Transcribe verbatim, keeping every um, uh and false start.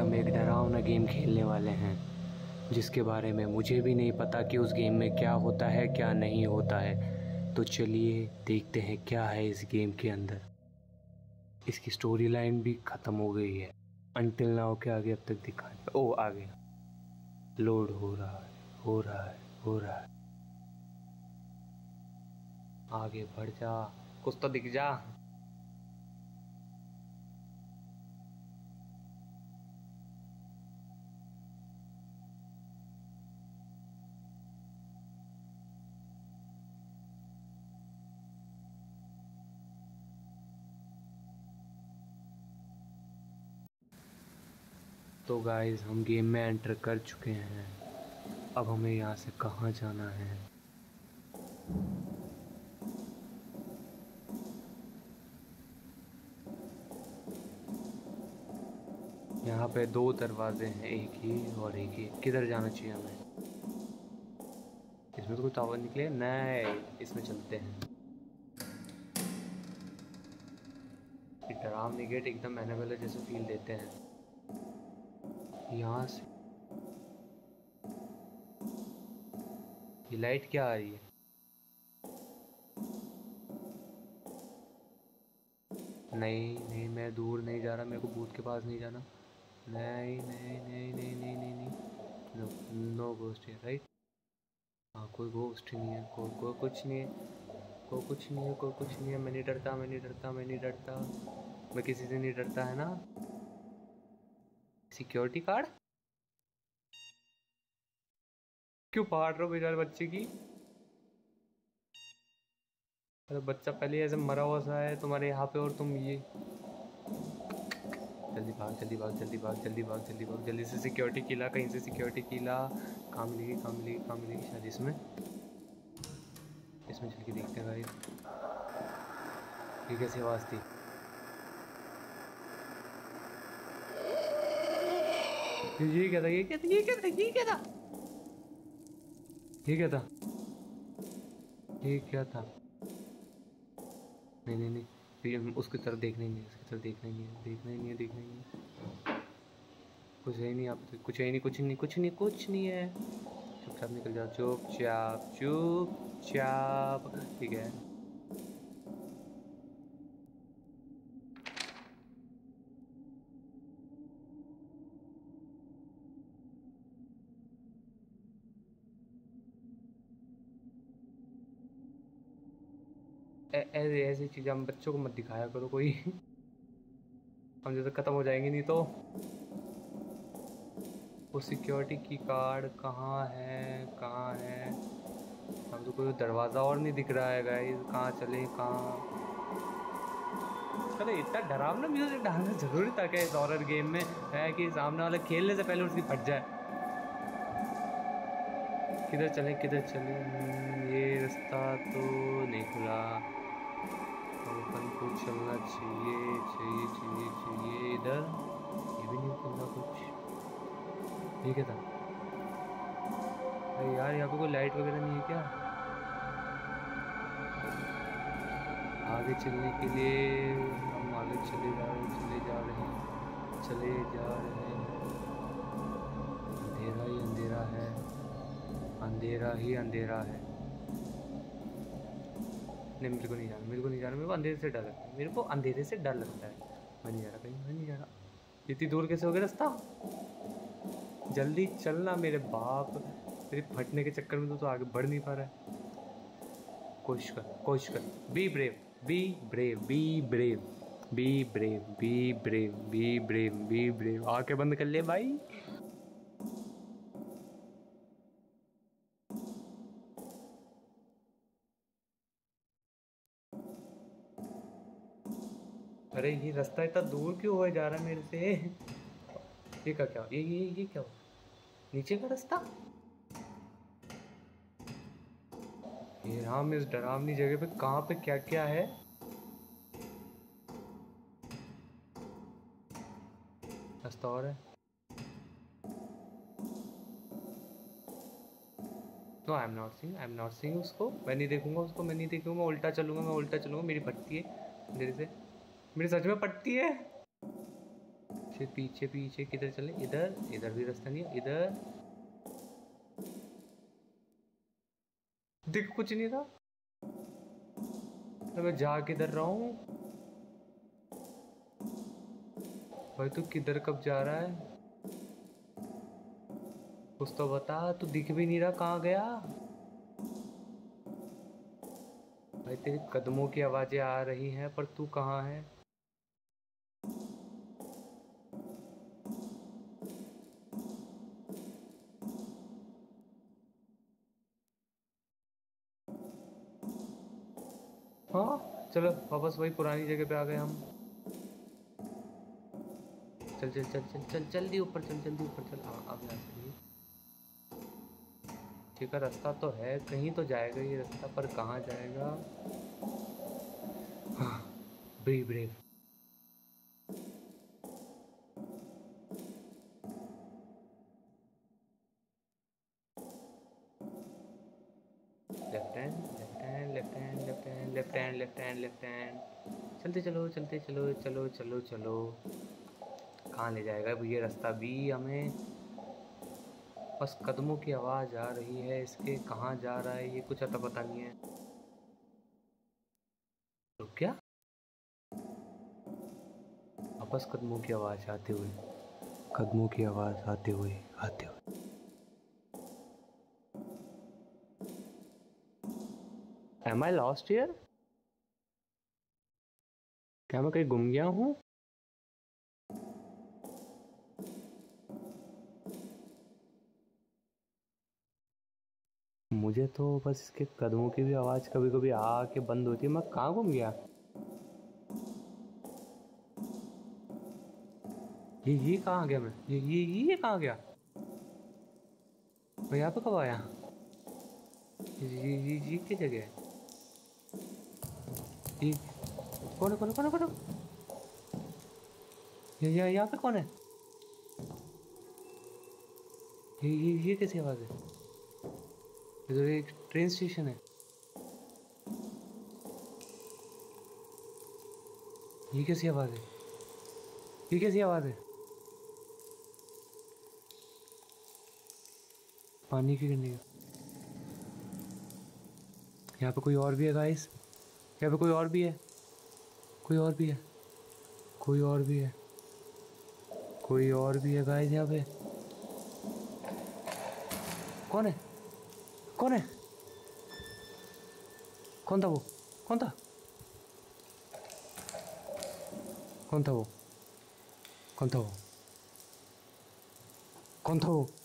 हम एक डरावना गेम खेलने वाले हैं जिसके बारे में मुझे भी नहीं पता कि उस गेम में क्या होता है क्या नहीं होता है। तो चलिए देखते हैं क्या है इस गेम के अंदर। इसकी स्टोरी लाइन भी ख़त्म हो गई है, अनटिल नाउ के आगे अब तक दिखा। ओ आ गया, लोड हो रहा है हो रहा है हो रहा है। आगे बढ़ जा, कुछ तो दिख जा। तो गाइस हम गेम में एंटर कर चुके हैं। अब हमें यहाँ से कहाँ जाना है? यहाँ पे दो दरवाजे हैं, एक ही और एक ही। किधर जाना चाहिए हमें? इसमें तो कोई टावर निकले नहीं, इसमें चलते हैं। डरावनी गेट एकदम एनाबेला जैसे फील देते हैं। यहाँ से ये लाइट क्या आ रही है? नहीं नहीं, मैं दूर नहीं जा रहा, मेरे को भूत के पास नहीं जाना। नहीं नहीं नहीं नहीं नहीं नहीं नहीं नो नो गोस्ट है, राइट? हाँ कोई गोस्ट नहीं है, कोई कोई कुछ नहीं है, कोई कुछ नहीं है, कोई कुछ नहीं है। मैं नहीं डरता, मैं नहीं डरता, मैं नहीं डरता, मैं किसी से नहीं डरता, है ना? सिक्योरिटी कार्ड क्यों फाड़ रहे हो बेचारे बच्चे की? अरे बच्चा पहले ऐसे मरा हुआ सा है तुम्हारे यहाँ पे, और तुम ये जल्दी भाग जल्दी भाग जल्दी भाग जल्दी भाग जल्दी भाग जल्दी से। सिक्योरिटी किला, कहीं से सिक्योरिटी किला। कहाँ मिलेगी कहाँ मिलेगी कहाँ मिलेगी? शायद इसमें इसमें चल के देखते हैं भाई। ये कैसी आवाज़ थी? ये क्या था? ये क्या था? ये क्या था? ये क्या था? ये क्या था? ये क्या था? नहीं नहीं नहीं, फिर उसकी तरफ देखना ही नहीं है, उसकी तरफ देखना ही नहीं है, देखना ही नहीं है, देखना ही नहीं है। कुछ है ही नहीं, आप कुछ है ही नहीं, कुछ नहीं कुछ नहीं कुछ नहीं है। चुपचाप निकल जाओ, चुपचाप चुपचाप, ठीक है। ऐसे ऐसी चीज़ें हम बच्चों को मत दिखाया करो कोई। हम जैसे ख़त्म हो जाएंगे नहीं तो। वो सिक्योरिटी की कार्ड कहाँ है कहाँ है? हम तो कोई दरवाज़ा और नहीं दिख रहा है गाइस, कहाँ चले कहाँ? चलो इतना डरावना म्यूजिक डालना जरूरी था क्या इस हॉरर गेम में, है कि सामने वाला खेलने से पहले उसकी फट जाए? किधर चले किधर चले? ये रास्ता तो नहीं खुला, अपन को चलना चाहिए चाहिए चाहिए चाहिए इधर। ये भी नहीं खुला कुछ। ये क्या था? अरे यार यहाँ पे कोई लाइट वगैरह नहीं है क्या? आगे चलने के लिए हम आगे चले जा रहे चले जा रहे हैं चले जा रहे हैं। अंधेरा ही अंधेरा है, अंधेरा ही अंधेरा है। नहीं मेरे को नहीं जाना, मेरे को नहीं जाना, मेरे को अंधेरे से डर लगता है, मेरे को अंधेरे से डर लगता है। मैं नहीं जा रहा कहीं, मैं नहीं जा रहा। इतनी दूर कैसे हो गया रास्ता? जल्दी चलना मेरे बाप, तेरे फटने के चक्कर में तो, तो आगे बढ़ नहीं पा रहा है। कोशिश कर कोशिश कर, be brave be brave be brave be brave be brave be brave be brave. आंखें बंद कर ले भाई। अरे ये रास्ता इतना दूर क्यों हो जा रहा है मेरे से? ये क्या क्या ये ये ये क्या हो? नीचे का रास्ता? ये राम, इस डरावनी जगह पे कहाँ पे क्या क्या है? रास्ता और है? No I am not seeing, I am not seeing उसको। मैं नहीं देखूंगा उसको, मैं नहीं देखूंगा। उल्टा चलूंगा, मैं उल्टा चलूंगा। मेरी पटती है अंधेरे से, मेरी सच में पटती है। पीछे पीछे पीछे किधर चले? इधर, इधर भी रास्ता नहीं है। इधर दिख कुछ नहीं रहा। तो मैं जा किधर रहा हूँ भाई? तू किधर कब जा रहा है? कुछ तो बता। तू दिख भी नहीं रहा, कहाँ गया भाई? तेरे कदमों की आवाजें आ रही हैं पर तू कहाँ है? हाँ चलो वापस वही पुरानी जगह पे आ गए हम। चल चल चल चल चल जल्दी ऊपर चल, जल्दी ऊपर चल। हाँ अब यहाँ से ठीक है, रास्ता तो है, कहीं तो जाएगा ये रास्ता, पर कहाँ जाएगा? हाँ brave brave. Left hand left hand left hand left hand left hand left hand left hand. चलते चलो चलते चलो चलो चलो चलो। कहाँ ले जाएगा ये रास्ता भी हमें? बस कदमों की आवाज़ आ रही है इसके, कहाँ जा रहा है ये कुछ अता पता नहीं है। तो क्या वापस कदमों की आवाज़ आते हुए, कदमों की आवाज़ आते हुए आते हुए। Am I lost here? क्या मैं कहीं गुम गया हूँ? मुझे तो बस इसके कदमों की भी आवाज़ कभी कभी आके बंद होती है। मैं कहाँ गुम गया? ये ये कहाँ गया मैं? ये ये ये कहाँ गया? मैं यहाँ पे कब आया? ये ये ये, ये क्या जगह है? ये कौन है? कौन है? कौन है? कौन है? ये यहाँ यहाँ पे कौन है? ये ये ये कैसी आवाज़ है? ये तो एक ट्रेन स्टेशन है। ये कैसी आवाज़ है? ये कैसी आवाज़ है? पानी की गिरने का। यहाँ पे कोई और भी है गाइस। यहाँ पे कोई और भी है। कोई और भी है। कोई और भी है। कोई और भी है गाइस यहाँ पे। कौन है? कौन है? कौन था वो? कौन था? कौन था वो? कौन था वो? कौन था वो?